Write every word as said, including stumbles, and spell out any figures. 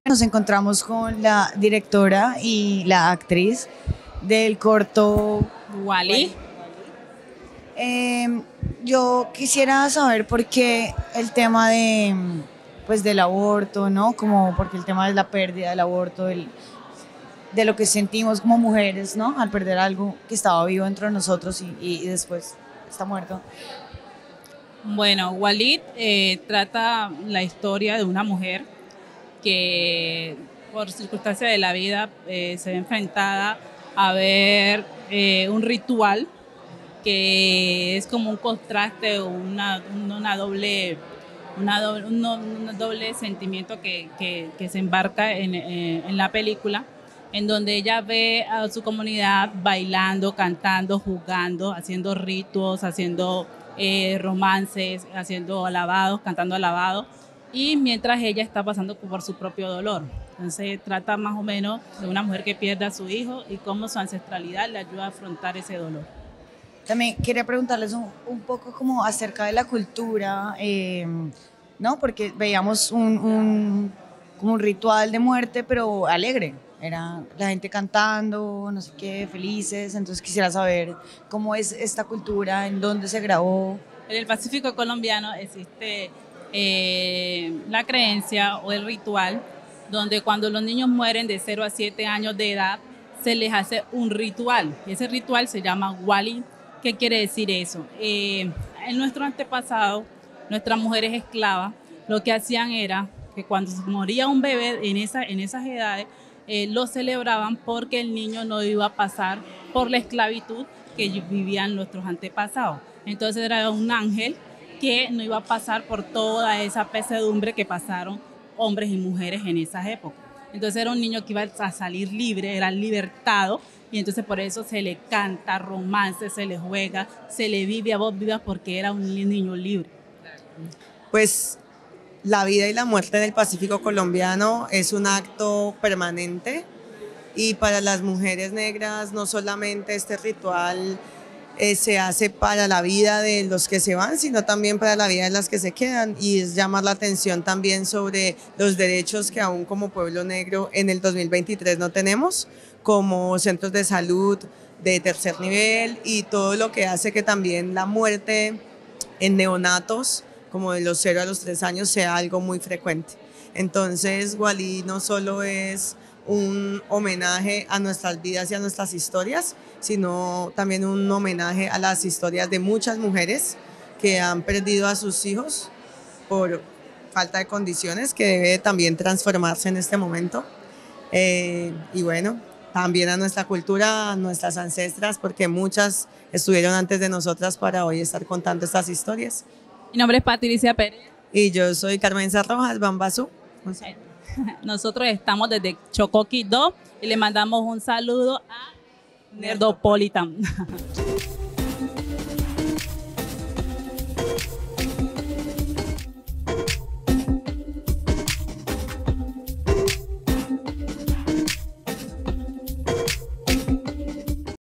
Nos encontramos con la directora y la actriz del corto Wally. Eh, yo quisiera saber por qué el tema de, pues, del aborto, ¿no? Como porque el tema de la pérdida del aborto, del, de lo que sentimos como mujeres, ¿no? Al perder algo que estaba vivo dentro de nosotros y, y, y después está muerto. Bueno, Walid eh, trata la historia de una mujer que por circunstancias de la vida eh, se ve enfrentada a ver eh, un ritual que es como un contraste, una, una doble, una doble, un, un doble sentimiento que, que, que se embarca en, eh, en la película, en donde ella ve a su comunidad bailando, cantando, jugando, haciendo ritos, haciendo eh, romances, haciendo alabados, cantando alabados, y mientras ella está pasando por su propio dolor. Entonces trata más o menos de una mujer que pierde a su hijo y cómo su ancestralidad le ayuda a afrontar ese dolor. También quería preguntarles un, un poco como acerca de la cultura, eh, ¿no? Porque veíamos un, un, como un ritual de muerte, pero alegre. Era la gente cantando, no sé qué, felices. Entonces quisiera saber cómo es esta cultura, en dónde se grabó. En el Pacífico colombiano existe eh, la creencia o el ritual donde cuando los niños mueren de cero a siete años de edad se les hace un ritual. Ese ritual se llama Wali. ¿Qué quiere decir eso? Eh, en nuestro antepasado, nuestras mujeres esclavas lo que hacían era que cuando moría un bebé en, esa, en esas edades, eh, lo celebraban porque el niño no iba a pasar por la esclavitud que vivían nuestros antepasados. Entonces era un ángel que no iba a pasar por toda esa pesadumbre que pasaron hombres y mujeres en esas épocas. Entonces era un niño que iba a salir libre, era libertado, y entonces por eso se le canta romance, se le juega, se le vive a voz viva porque era un niño libre. Pues la vida y la muerte del Pacífico colombiano es un acto permanente, y para las mujeres negras no solamente este ritual eh, se hace para la vida de los que se van, sino también para la vida de las que se quedan, y es llamar la atención también sobre los derechos que aún como pueblo negro en el dos mil veintitrés no tenemos, como centros de salud de tercer nivel y todo lo que hace que también la muerte en neonatos como de los cero a los tres años sea algo muy frecuente. Entonces Wally no solo es un homenaje a nuestras vidas y a nuestras historias, sino también un homenaje a las historias de muchas mujeres que han perdido a sus hijos por falta de condiciones, que debe también transformarse en este momento. Eh, y bueno, también a nuestra cultura, a nuestras ancestras, porque muchas estuvieron antes de nosotras para hoy estar contando estas historias. Mi nombre es Patricia Pérez. Y yo soy Carmen Rojas Bambazú. Nosotros estamos desde Chocó, Quibdó, y le mandamos un saludo a Nerdopolitan.